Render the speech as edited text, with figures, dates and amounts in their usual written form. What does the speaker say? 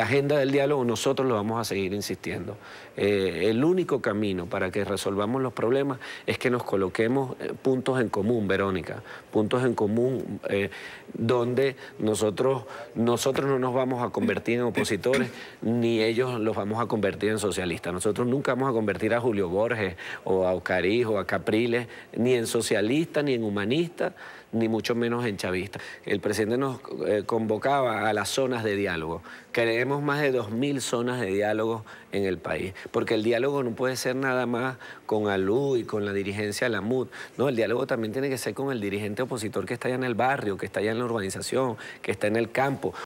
agenda del diálogo, nosotros lo vamos a seguir insistiendo. El único camino para que resolvamos los problemas es que nos coloquemos puntos en común, Verónica, puntos en común donde nosotros no nos vamos a convertir en opositores, ni ellos los vamos a convertir en socialistas. Nosotros nunca vamos a convertir a Julio Borges o a Oscaris o a Capriles ni en socialista, ni en humanista, ni mucho menos en chavista. El presidente nos convocaba a las zonas de diálogo. Creemos más de 2000 zonas de diálogo en el país, porque el diálogo no puede ser nada más con ALU y con la dirigencia de la MUD. No, el diálogo también tiene que ser con el dirigente opositor que está allá en el barrio, que está allá en la urbanización, que está en el campo,